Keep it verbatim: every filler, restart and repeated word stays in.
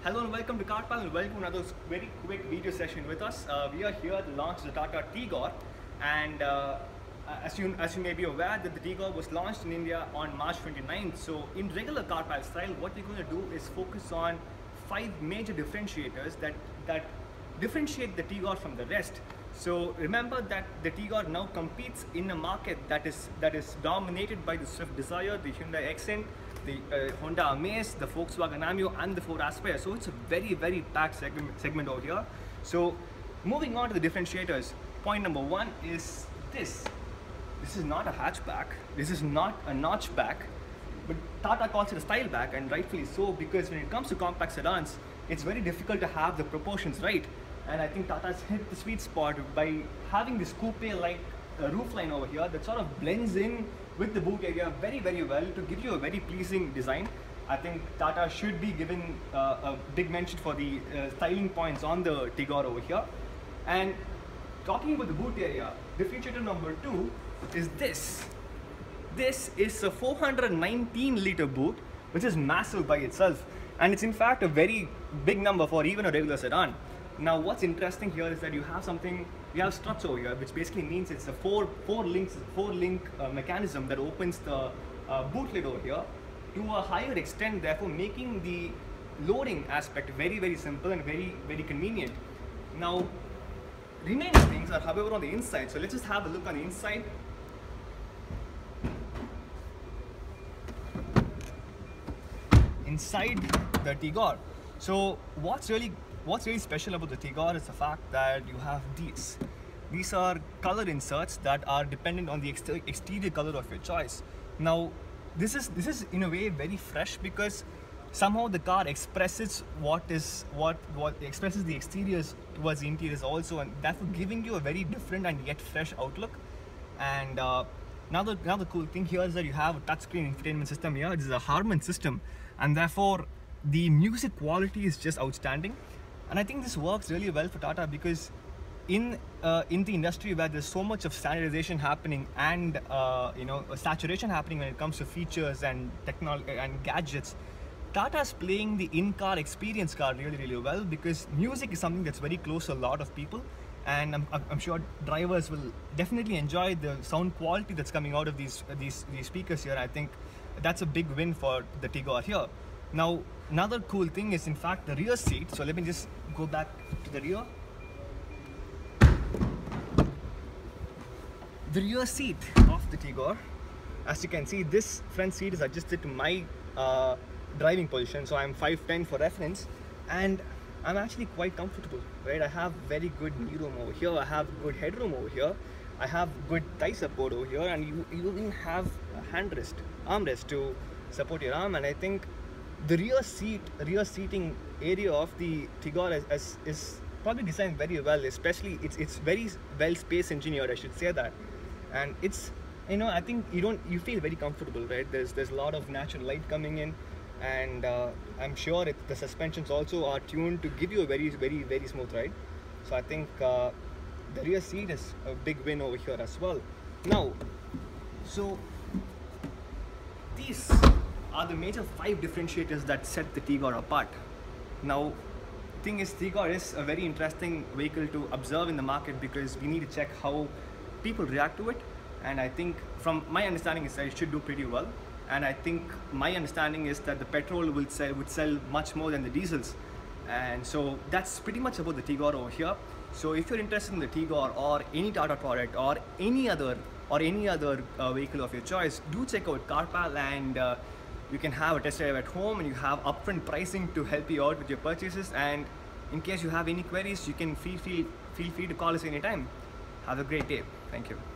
Hello and welcome to Carpal and welcome to another very quick video session with us. Uh, we are here to launch the Tata Tigor, and uh, as you as you may be aware that the Tigor was launched in India on March twenty-ninth. So in regular Carpal style, what we're going to do is focus on five major differentiators that that differentiate the Tigor from the rest. So remember that the Tigor now competes in a market that is that is dominated by the Swift Dzire, the Hyundai Accent, the uh, Honda Amaze, the Volkswagen Amio, and the Ford Aspire. So it's a very very packed segment, segment over here. So moving on to the differentiators, point number one is this. This is not a hatchback. This is not a notchback, but Tata calls it a style back, and rightfully so, because when it comes to compact sedans, it's very difficult to have the proportions right. And I think Tata's hit the sweet spot by having this coupe-like uh, roofline over here that sort of blends in with the boot area very very well to give you a very pleasing design. I think Tata should be given uh, a big mention for the uh, styling points on the Tigor over here. And talking about the boot area, differentiator number two is this. This is a four hundred nineteen litre boot, which is massive by itself, and it's in fact a very big number for even a regular sedan. Now what's interesting here is that you have something, you have struts over here, which basically means it's a four four links four link uh, mechanism that opens the uh, boot lid over here to a higher extent, therefore making the loading aspect very very simple and very very convenient. Now remaining things are however on the inside, so let's just have a look on the inside. Inside the Tigor, so what's really What's really special about the Tigor is the fact that you have these. These are color inserts that are dependent on the exter exterior color of your choice. Now, this is this is in a way very fresh because somehow the car expresses what is what what expresses the exteriors towards the interiors also, and therefore giving you a very different and yet fresh outlook. And uh, another another cool thing here is that you have a touchscreen infotainment system here. It is a Harman system, and therefore the music quality is just outstanding. And I think this works really well for Tata because in uh, in the industry where there's so much of standardization happening and uh, you know saturation happening when it comes to features and technology and gadgets, Tata's playing the in-car experience card really really well because music is something that's very close to a lot of people, and I'm, I'm sure drivers will definitely enjoy the sound quality that's coming out of these these these speakers here. I think that's a big win for the Tigor here. Now, another cool thing is in fact the rear seat. So let me just go back to the rear. The rear seat of the Tigor, as you can see, this front seat is adjusted to my uh, driving position. So I'm five ten for reference, and I'm actually quite comfortable, right? I have very good knee room over here. I have good headroom over here. I have good thigh support over here, and you, you even have a handrest, armrest to support your arm. And I think the rear seat, rear seating area of the Tigor is, is, is probably designed very well. Especially, it's it's very well space engineered, I should say that, and it's you know I think you don't you feel very comfortable, right? There's there's a lot of natural light coming in, and uh, I'm sure it, the suspensions also are tuned to give you a very very very smooth ride. So I think uh, the rear seat is a big win over here as well. Now, so these are the major five differentiators that set the Tigor apart. Now, thing is, Tigor is a very interesting vehicle to observe in the market because we need to check how people react to it. And I think, from my understanding, is that it should do pretty well. And I think my understanding is that the petrol will sell would sell much more than the diesels. And so that's pretty much about the Tigor over here. So if you're interested in the Tigor or any Tata product or any other or any other uh, vehicle of your choice, do check out Carpal, and uh, you can have a test drive at home, and you have upfront pricing to help you out with your purchases. And in case you have any queries, you can feel, feel, feel free to call us anytime. Have a great day. Thank you.